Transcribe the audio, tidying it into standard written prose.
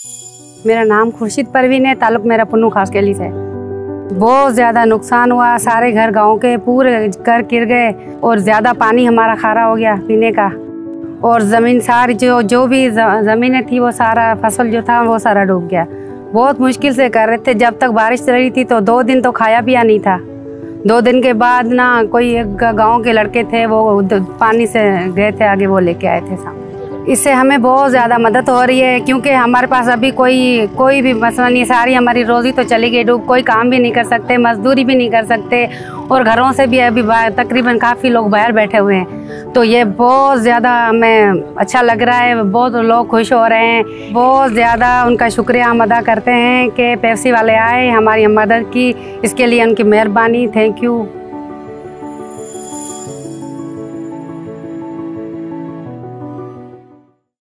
मेरा नाम खुर्शीद परवीन है, ताल्लुक मेरा पुन्नू खासकेली से। बहुत ज़्यादा नुकसान हुआ, सारे घर गांव के पूरे घर गिर गए और ज़्यादा पानी हमारा खारा हो गया पीने का। और ज़मीन सारी जो भी ज़मीनें थी वो सारा फसल जो था वो सारा डूब गया। बहुत मुश्किल से कर रहे थे, जब तक बारिश रही थी तो 2 दिन तो खाया पिया नहीं था। 2 दिन के बाद ना कोई एक गाँव के लड़के थे वो पानी से गए थे आगे, वो लेके आए थे सामने। इससे हमें बहुत ज़्यादा मदद हो रही है, क्योंकि हमारे पास अभी कोई भी मसला नहीं। सारी हमारी रोज़ी तो चली गई डूब, कोई काम भी नहीं कर सकते, मजदूरी भी नहीं कर सकते और घरों से भी अभी तकरीबन काफ़ी लोग बाहर बैठे हुए हैं। तो ये बहुत ज़्यादा हमें अच्छा लग रहा है, बहुत लोग खुश हो रहे हैं। बहुत ज़्यादा उनका शुक्रिया हम अदा करते हैं कि पेप्सी वाले आए, हमारी मदद की, इसके लिए उनकी मेहरबानी। Thank you.